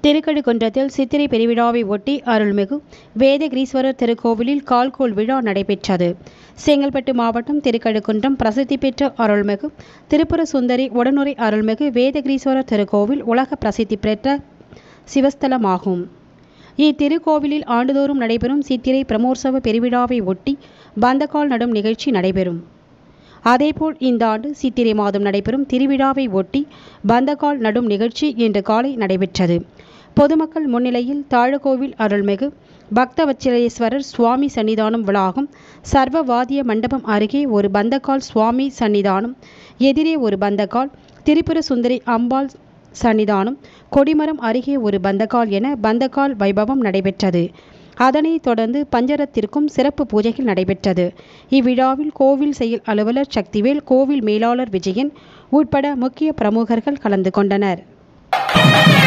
திருக்கழுக்குன்றத்தில் சித்திரை பெருவிழாவை ஒட்டி அருள்மிகு வேதகிரீஸ்வரர் திருக்கோவிலில் கால்கோள் விழா நடைபெற்றது. செங்கல்பட்டு மாவட்டம் திருக்கழுக்குன்றம் பிரசித்தி பெற்ற அருள்மிகு திருப்புர சுந்தரி உடனுறை அருள்மிகு வேதகிரீஸ்வரர் திருக்கோவில் உலக பிரசித்தி பெற்ற சிவஸ்தலமாகும். இத்திருக்கோவிலில் ஆண்டுதோறும் நடைபெறும் சித்திரை பிரமோற்சவ பெருவிழாவை ஒட்டி பந்தக்கால் நடும் நிகழ்ச்சி நடைபெறும். அதேபோல் இந்த ஆண்டு சித்திரை மாதம் நடைபெறும் திருவிழாவை ஒட்டி பந்தக்கால் நடும் நிகழ்ச்சி இன்று காலை நடைபெற்றது. பொதுமக்கள் முன்னிலையில் தாழக்கோவில் அருள்மிகு பக்தவத்சலேஸ்வரர் சுவாமி சன்னிதானம் வளாகம், சர்வவாதிய மண்டபம் அருகே ஒரு பந்தக்கால், சுவாமி சன்னிதானம் எதிரே ஒரு பந்தக்கால், திரிபுர சுந்தரி அம்பாள் சன்னிதானம், கொடிமரம் அருகே ஒரு பந்தக்கால் என பந்தக்கால் வைபவம் நடைபெற்றது. அதனைத் தொடர்ந்து பஞ்சரத்திற்கும் சிறப்பு பூஜைகள் நடைபெற்றது. இவ்விழாவில் கோவில் செயல் அலுவலர் சக்திவேல், கோவில் மேலாளர் விஜயன் உட்பட முக்கிய பிரமுகர்கள் கலந்து கொண்டனர்.